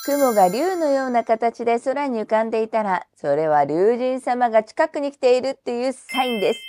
雲が竜のような形で空に浮かんでいたら、それは龍神様が近くに来ているっていうサインです。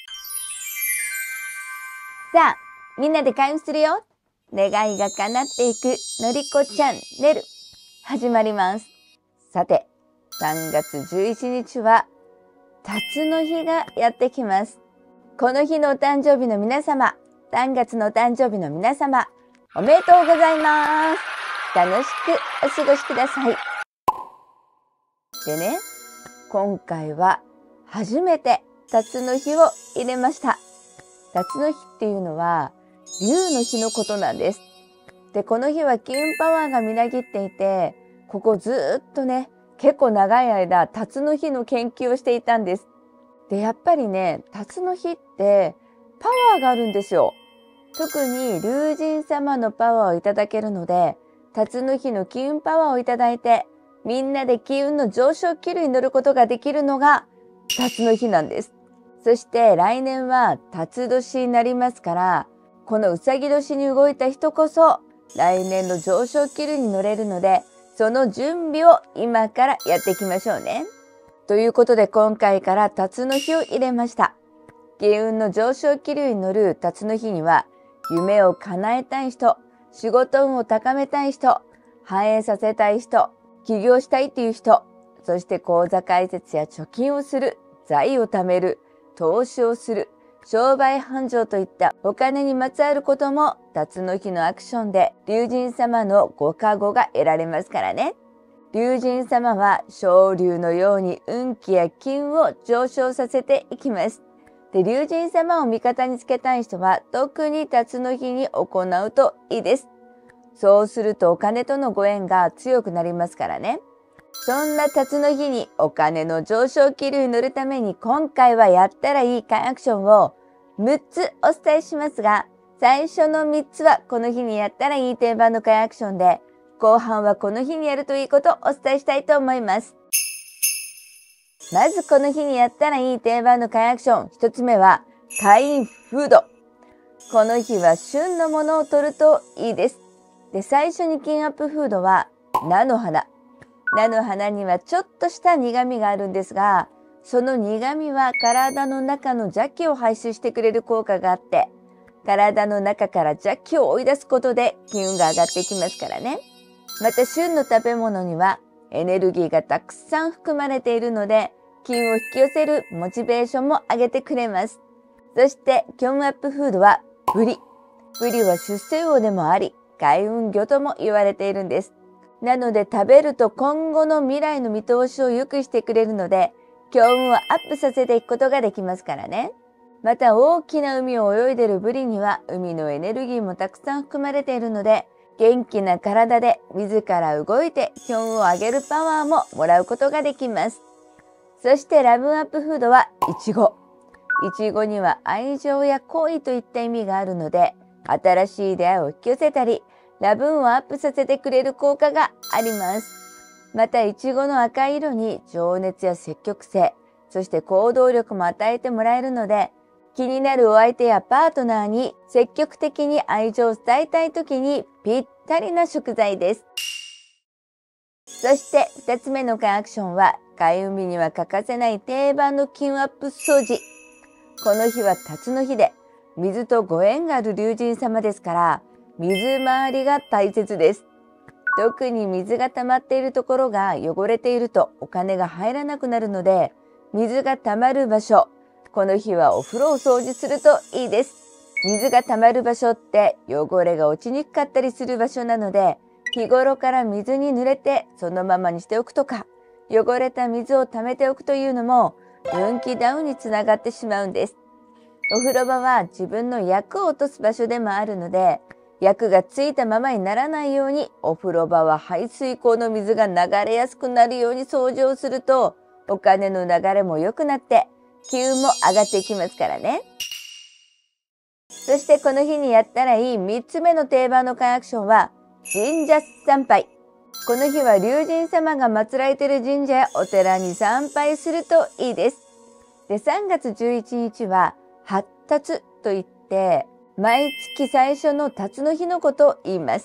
さあ、みんなで開運するよ。願いが叶っていくのりこチャンネル始まります。さて、3月11日は辰の日がやってきます。この日のお誕生日の皆様、3月のお誕生日の皆様、おめでとうございます。楽しくお過ごしください。でね、今回は初めて辰の日を入れました。辰の日っていうのは龍の日のことなんです。で、この日は金運パワーがみなぎっていて、ここずっとね、結構長い間辰の日の研究をしていたんです。で、やっぱりね、辰の日ってパワーがあるんですよ。特に龍神様のパワーをいただけるので、辰の日の金運パワーをいただいて、みんなで金運の上昇気流に乗ることができるのが辰の日なんです。そして来年は辰年になりますから、このうさぎ年に動いた人こそ来年の上昇気流に乗れるので、その準備を今からやっていきましょうね。ということで今回から辰の日を入れました。金運の上昇気流に乗る辰の日には、夢を叶えたい人、仕事運を高めたい人、繁栄させたい人、起業したいっていう人、そして口座開設や貯金をする、財を貯める、投資をする、商売繁盛といったお金にまつわることも辰の日のアクションで龍神様のご加護が得られますからね。龍神様は昇龍のように運気や金運を上昇させていきます。で、龍神様を味方につけたい人は特に辰の日に行うといいです。そうするとお金とのご縁が強くなりますからね。そんな辰の日にお金の上昇気流に乗るために今回はやったらいいアクションを6つお伝えしますが、最初の3つはこの日にやったらいい定番のアクションで、後半はこの日にやるといいことをお伝えしたいと思います。まずこの日にやったらいい定番のアクション1つ目は開運フード。この日は旬のものを取るといいです。で、最初に金アップフードは菜の花。菜の花にはちょっとした苦味があるんですが、その苦味は体の中の邪気を排出してくれる効果があって、体の中から邪気を追い出すことで金運が上がっていきますからね。また旬の食べ物にはエネルギーがたくさん含まれているので、金を引き寄せるモチベーションも上げてくれます。そして金運アップフードはブリ。ブリは出世魚でもあり、開運魚とも言われているんです。なので食べると今後の未来の見通しを良くしてくれるので、強運をアップさせていくことができますからね。また大きな海を泳いでいるブリには海のエネルギーもたくさん含まれているので、元気な体で自ら動いて強運を上げるパワーももらうことができます。そしてラブアップフードはイチゴ。イチゴには愛情や恋といった意味があるので、新しい出会いを引き寄せたり、ラブ運をアップさせてくれる効果があります。また、イチゴの赤い色に情熱や積極性、そして行動力も与えてもらえるので、気になるお相手やパートナーに積極的に愛情を伝えたいときにぴったりな食材です。そして2つ目のアクションは、開運日には欠かせない定番の金運アップ掃除。この日は辰の日で、水とご縁がある龍神様ですから、水回りが大切です。特に水が溜まっているところが汚れているとお金が入らなくなるので、水が溜まる場所、この日はお風呂を掃除するといいです。水が溜まる場所って汚れが落ちにくかったりする場所なので、日頃から水に濡れてそのままにしておくとか、汚れた水を溜めておくというのも運気ダウンにつながってしまうんです。お風呂場は自分の厄を落とす場所でもあるので、厄がついたままにならないようにお風呂場は排水口の水が流れやすくなるように掃除をすると、お金の流れも良くなって金運も上がっていきますからね。そしてこの日にやったらいい3つ目の定番のアクションは神社参拝。この日は龍神様が祀られている神社やお寺に参拝するといいです。で、3月11日は発達といって、毎月最初の辰の日のことを言います。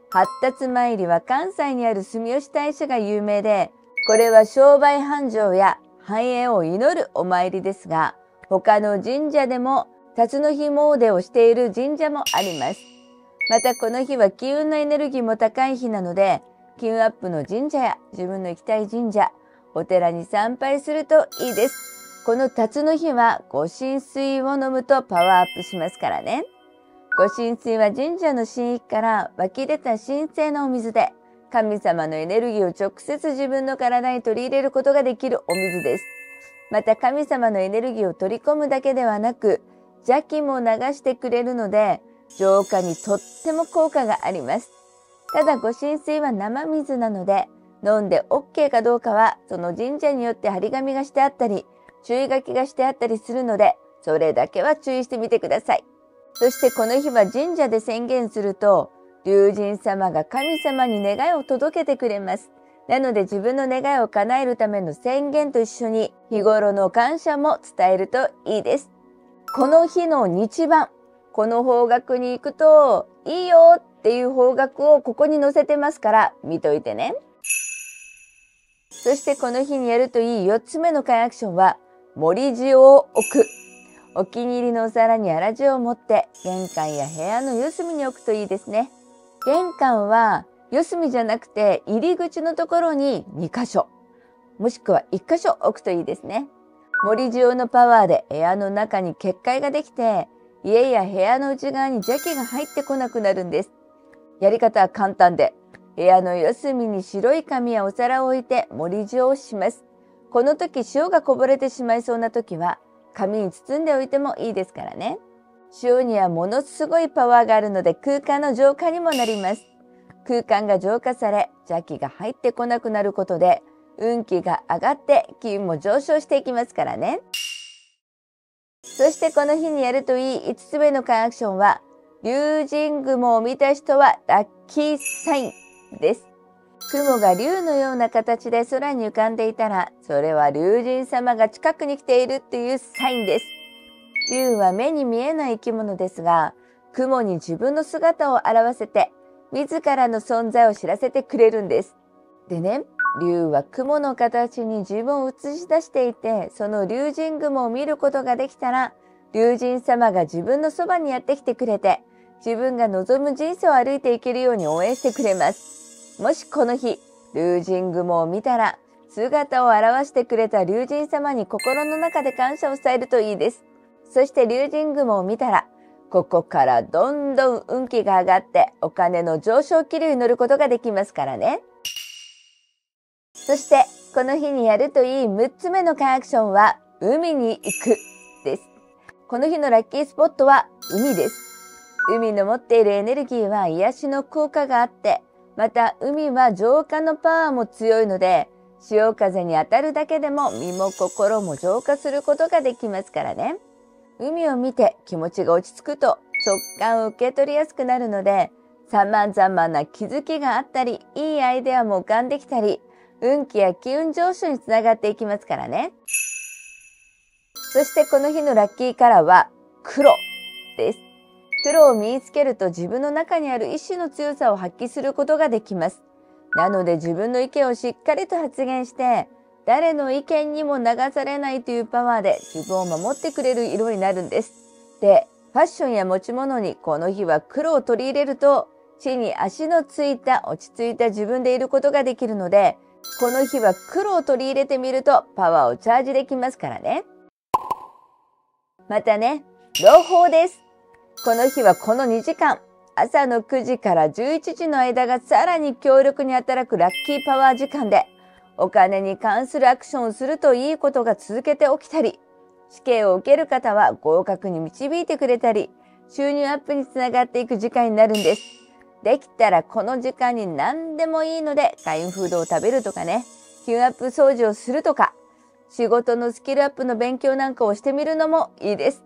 発達参りは関西にある住吉大社が有名で、これは商売繁盛や繁栄を祈るお参りですが、他の神社でも辰の日詣をしている神社もあります。またこの日は金運のエネルギーも高い日なので、金運アップの神社や自分の行きたい神社、お寺に参拝するといいです。この辰の日は御神水を飲むとパワーアップしますからね。御神水は神社の神域から湧き出た神聖なお水で、神様のエネルギーを直接自分の体に取り入れることができるお水です。また神様のエネルギーを取り込むだけではなく、邪気も流してくれるので、浄化にとっても効果があります。ただ御神水は生水なので、飲んで OK かどうかはその神社によって張り紙がしてあったり、注意書きがしてあったりするので、それだけは注意してみてください。そしてこの日は神社で宣言すると、龍神様が神様に願いを届けてくれます。なので自分の願いを叶えるための宣言と一緒に日頃の感謝も伝えるといいです。この日の日番、この方角に行くといいよっていう方角をここに載せてますから見といてね。そしてこの日にやるといい4つ目の会アクションは、盛り塩を置く。お気に入りのお皿に粗塩を持って玄関や部屋の四隅に置くといいですね。玄関は四隅じゃなくて入り口のところに2箇所、もしくは1箇所置くといいですね。盛り塩のパワーで部屋の中に結界ができて、家や部屋の内側に邪気が入ってこなくなるんです。やり方は簡単で、部屋の四隅に白い紙やお皿を置いて盛り塩をします。この時塩がこぼれてしまいそうな時は紙に包んでおいてもいいですからね。塩にはものすごいパワーがあるので空間の浄化にもなります。空間が浄化され邪気が入ってこなくなることで運気が上がって気運も上昇していきますからね。そしてこの日にやるといい5つ目の会アクションは、龍神雲を見た人はラッキーサインです。雲が龍のような形で空に浮かんでいたら、それは龍神様が近くに来ているっていうサインです。龍は目に見えない生き物ですが、雲に自分の姿を表せて、自らの存在を知らせてくれるんです。でね、龍は雲の形に自分を映し出していて、その龍神雲を見ることができたら、龍神様が自分のそばにやってきてくれて、自分が望む人生を歩いていけるように応援してくれます。もしこの日、龍神雲を見たら、姿を現してくれた龍神様に心の中で感謝を伝えるといいです。そして龍神雲を見たら、ここからどんどん運気が上がってお金の上昇気流に乗ることができますからね。そしてこの日にやるといい6つ目の会アクションは、海に行くです。この日のラッキースポットは海です。海の持っているエネルギーは癒しの効果があって、また海は浄化のパワーも強いので、潮風に当たるだけでも身も心も浄化することができますからね。海を見て気持ちが落ち着くと直感を受け取りやすくなるので、様々な気づきがあったり、いいアイデアも浮かんできたり、運気や気運上昇につながっていきますからね。そしてこの日のラッキーカラーは黒です。黒を身につけると自分の中にある意志の強さを発揮することができます。なので自分の意見をしっかりと発言して、誰の意見にも流されないというパワーで自分を守ってくれる色になるんです。で、ファッションや持ち物にこの日は黒を取り入れると、地に足のついた落ち着いた自分でいることができるので、この日は黒を取り入れてみるとパワーをチャージできますからね。またね、朗報です。この日はこの2時間、朝の9時から11時の間がさらに強力に働くラッキーパワー時間で、お金に関するアクションをするといいことが続けて起きたり、試験を受ける方は合格に導いてくれたり、収入アップにつながっていく時間になるんです。できたらこの時間に何でもいいので、開運フードを食べるとかね、気運アップ掃除をするとか、仕事のスキルアップの勉強なんかをしてみるのもいいです。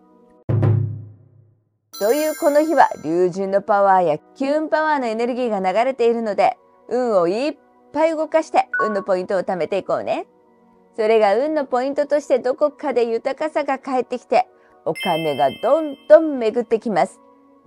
というこの日は龍神のパワーや気運パワーのエネルギーが流れているので、運をいっぱい動かして運のポイントを貯めていこうね。それが運のポイントとしてどこかで豊かさが返ってきて、お金がどんどん巡ってきます。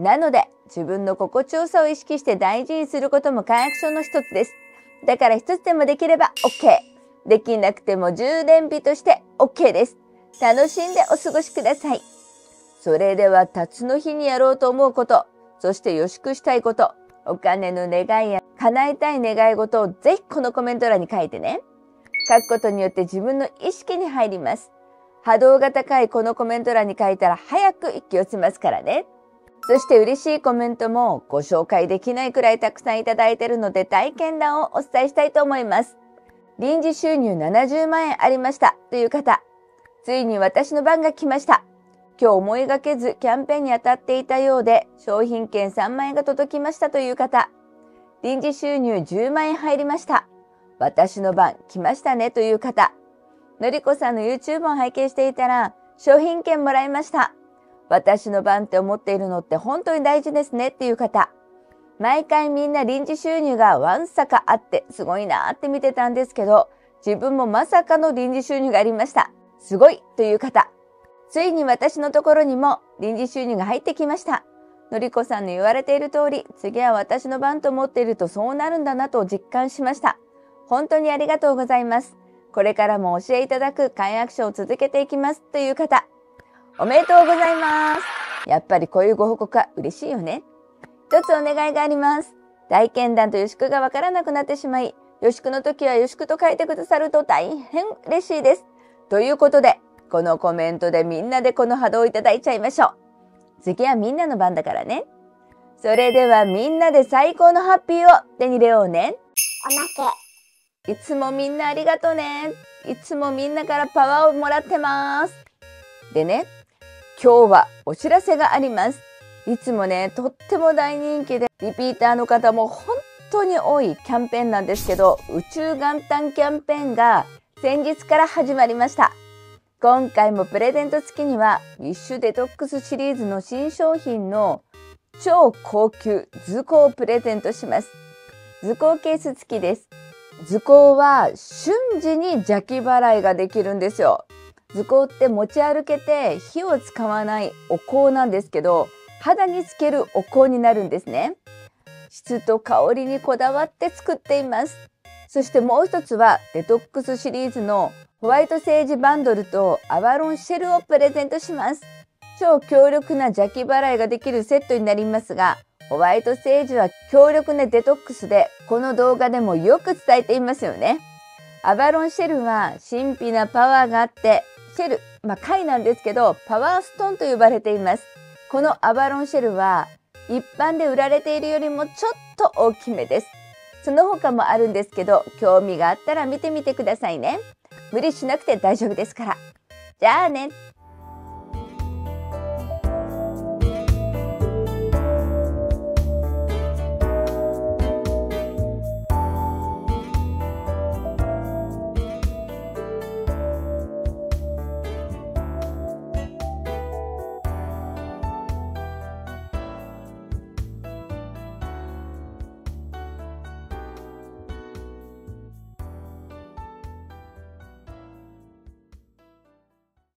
なので、自分の心地よさを意識して大事にすることも快楽症の一つです。だから一つでもできれば OK。できなくても充電日として OK です。楽しんでお過ごしください。それでは、辰の日にやろうと思うこと、そして予祝したいこと、お金の願いや叶えたい願い事をぜひこのコメント欄に書いてね。書くことによって自分の意識に入ります。波動が高いこのコメント欄に書いたら早く引き寄せますからね。そして嬉しいコメントもご紹介できないくらいたくさんいただいているので体験談をお伝えしたいと思います。臨時収入70万円ありましたという方、ついに私の番が来ました。今日思いがけずキャンペーンに当たっていたようで商品券3万円が届きましたという方、臨時収入10万円入りました。私の番来ましたねという方、のりこさんの YouTube を拝見していたら商品券もらいました。私の番って思っているのって本当に大事ですねっていう方、毎回みんな臨時収入がわんさかあってすごいなーって見てたんですけど、自分もまさかの臨時収入がありました。すごいという方、ついに私のところにも臨時収入が入ってきました。のりこさんの言われている通り、次は私の番と思っているとそうなるんだなと実感しました。本当にありがとうございます。これからも教えいただく快楽書を続けていきますという方、おめでとうございます。やっぱりこういうご報告は嬉しいよね。一つお願いがあります。体験談と予祝がわからなくなってしまい、予祝の時は予祝と書いてくださると大変嬉しいです。ということで、このコメントでみんなでこの波動をいただいちゃいましょう。次はみんなの番だからね。それではみんなで最高のハッピーを手に入れようね。 おまけ。 いつもみんなありがとうね。いつもみんなからパワーをもらってます。でね、今日はお知らせがあります。いつもね、とっても大人気で、リピーターの方も本当に多いキャンペーンなんですけど、宇宙元旦キャンペーンが先日から始まりました。今回もプレゼント付きには、ウィッシュデトックスシリーズの新商品の超高級図工をプレゼントします。図工ケース付きです。図工は瞬時に邪気払いができるんですよ。図工って持ち歩けて火を使わないお香なんですけど、肌につけるお香になるんですね。質と香りにこだわって作っています。そしてもう一つはデトックスシリーズのホワイトセージバンドルとアバロンシェルをプレゼントします。超強力な邪気払いができるセットになりますが、ホワイトセージは強力なデトックスで、この動画でもよく伝えていますよね。アバロンシェルは神秘なパワーがあって、シェル、貝なんですけど、パワーストーンと呼ばれています。このアバロンシェルは一般で売られているよりもちょっと大きめです。その他もあるんですけど、興味があったら見てみてくださいね。無理しなくて大丈夫ですから。じゃあね。